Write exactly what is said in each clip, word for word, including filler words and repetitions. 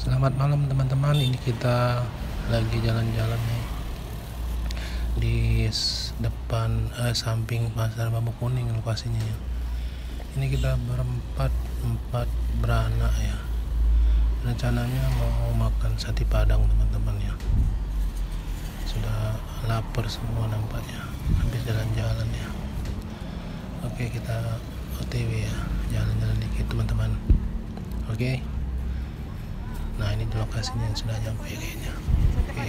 Selamat malam teman-teman, ini kita lagi jalan-jalan nih di depan eh, samping pasar bambu kuning lokasinya ya. Ini kita berempat empat beranak ya, rencananya mau makan sate padang teman-teman ya. Sudah lapar semua nampaknya habis jalan-jalan ya. Oke, kita O T W ya, jalan-jalan dikit teman-teman. Oke, nah ini di lokasinya yang sudah nyampe kayaknya. Oke,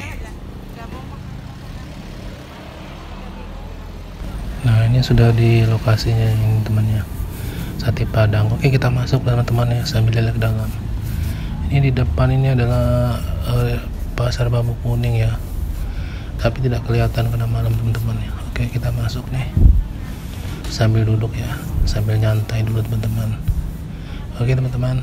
nah ini sudah di lokasinya ini temannya, sate padang. Oke, kita masuk teman-teman ya sambil lihat ke dalam. Ini di depan ini adalah uh, pasar bambu kuning ya, tapi tidak kelihatan karena malam teman-teman ya. Oke, kita masuk nih sambil duduk ya, sambil nyantai dulu teman-teman. Oke teman-teman,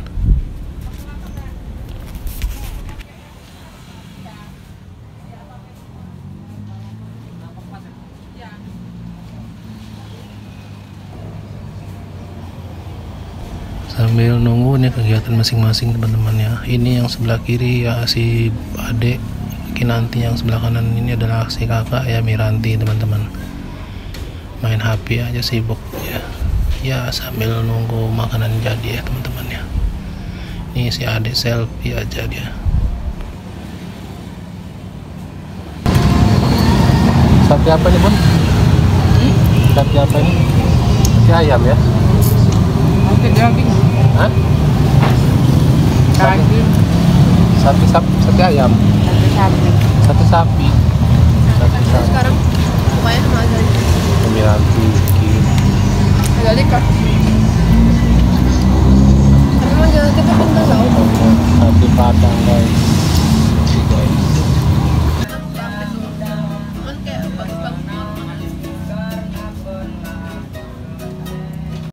sambil nunggu nih kegiatan masing-masing teman-teman ya. Ini yang sebelah kiri ya si adek Kinanti, yang sebelah kanan ini adalah si kakak ya Miranti teman-teman, main H P aja sibuk ya ya sambil nunggu makanan jadi ya teman-teman ya. Ini si adek selfie aja dia. Sate apa nih bun? Hmm? Sate apa ini? Sate ayam ya? Sate daging. Hah? Daging. Sate sapi, sate ayam. Sate sapi. Sate sapi. Sate sapi. Sekarang lumayan mahal. Miranti bikin. Ada kah? Memang jangan kita pindah tahu. Sate padang guys.